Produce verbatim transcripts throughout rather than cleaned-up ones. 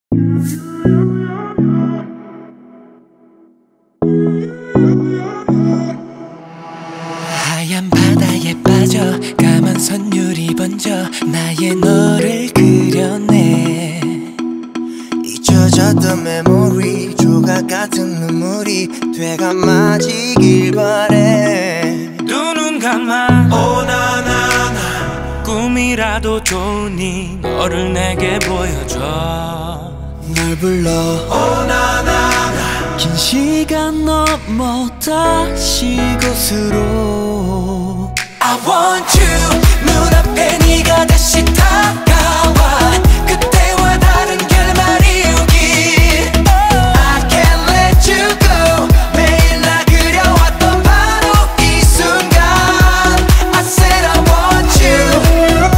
하얀 바다에 빠져 까만 선율이 번져 나의 너를 그려내. 잊혀졌던 메모리 조각 같은 눈물이 되감아지길 바래. 두 눈 감아 오나나나 꿈이라도 좋으니 너를 내게 보여줘. 널 불러 오나나나 긴 시간 넘어 다시 곳으로 I want you 눈앞에 네가 다시 다가와 그때와 다른 결말이 오길 I can't let you go 매일 나 그려왔던 바로 이 순간 I said I want you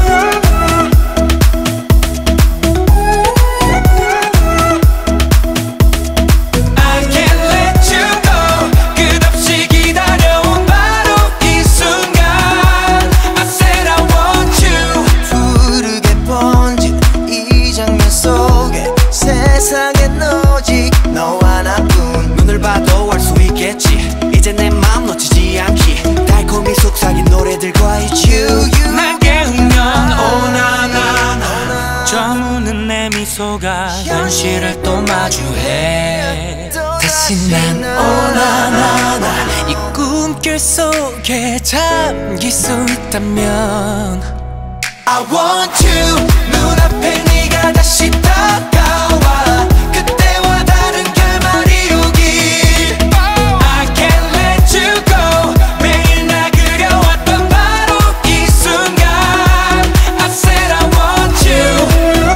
I can't let you go 끝없이 기다려온 바로 이 순간 I said I want you 푸르게 번진 이 장면 속에 세상엔 오직 너와 나뿐. 눈을 봐도 알 수 있겠지 이제 내 맘 놓치지 않기 달콤히 속삭인 노래들과 있지 You, you. 날 깨우면 오나나나 저무는 내 미소가 현실을 또 마주해. 다시 난 오나나나 이 꿈결 속에 잠길 수 있다면 I want you 눈앞에 네가 다시 다가와 그때와 다른 결말이 오길 I can't let you go 매일 나 그려왔던 바로 이 순간 I said I want you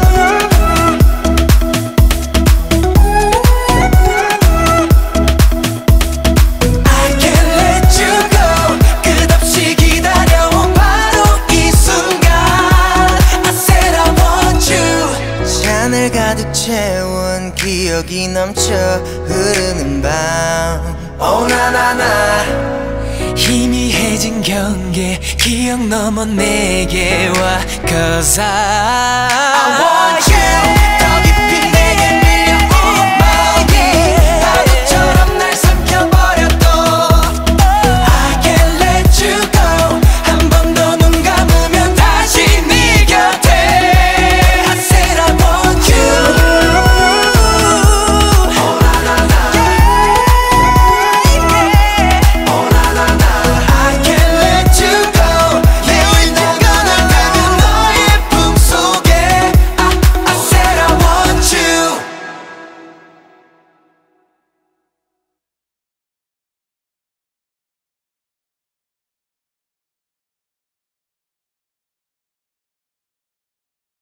I can't let you go 끝없이 기다려온 바로 이 순간 I said I want you 잔을 가득 채운 기억이 넘쳐 흐르는 밤 오나나나 희미해진 경계 기억 넘어 내게 와 Cause I